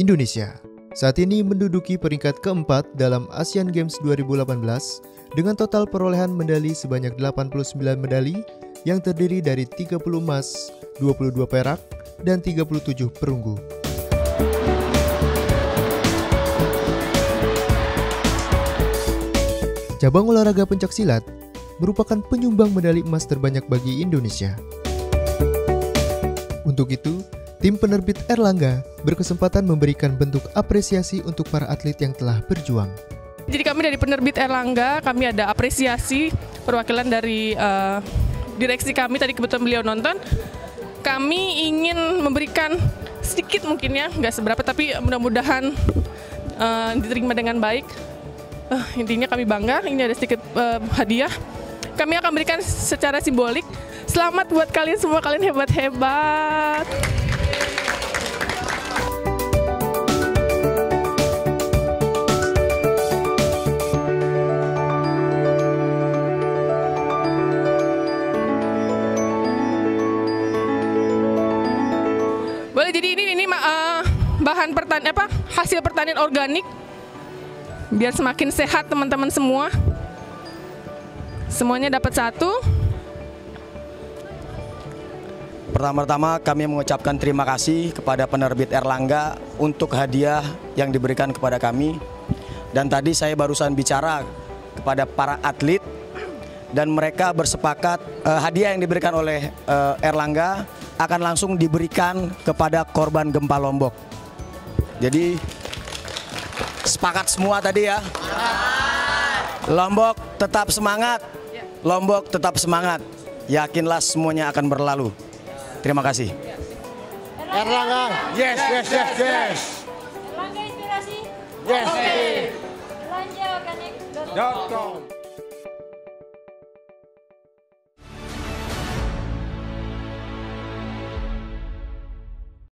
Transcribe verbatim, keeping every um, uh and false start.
Indonesia saat ini menduduki peringkat keempat dalam Asian Games dua ribu delapan belas dengan total perolehan medali sebanyak delapan puluh sembilan medali yang terdiri dari tiga puluh emas, dua puluh dua perak, dan tiga puluh tujuh perunggu. Cabang olahraga pencaksilat merupakan penyumbang medali emas terbanyak bagi Indonesia. Untuk itu, tim penerbit Erlangga berkesempatan memberikan bentuk apresiasi untuk para atlet yang telah berjuang. Jadi kami dari penerbit Erlangga, kami ada apresiasi perwakilan dari uh, direksi kami, tadi kebetulan beliau nonton. Kami ingin memberikan sedikit mungkin ya, nggak seberapa, tapi mudah-mudahan uh, diterima dengan baik. Uh, intinya kami bangga, ini ada sedikit uh, hadiah. Kami akan berikan secara simbolik. Selamat buat kalian semua, kalian hebat-hebat. Boleh, jadi ini ini uh, bahan pertanian apa hasil pertanian organik biar semakin sehat teman-teman semua. Semuanya dapat satu. Pertama-tama kami mengucapkan terima kasih kepada penerbit Erlangga untuk hadiah yang diberikan kepada kami. Dan tadi saya barusan bicara kepada para atlet dan mereka bersepakat uh, hadiah yang diberikan oleh uh, Erlangga akan langsung diberikan kepada korban gempa Lombok. Jadi sepakat semua tadi ya. Lombok tetap semangat. Lombok tetap semangat. Yakinlah semuanya akan berlalu. Terima kasih. Erlangga, yes, yes, yes, yes. Erlangga inspirasi. Yes. Belanja organik dot com.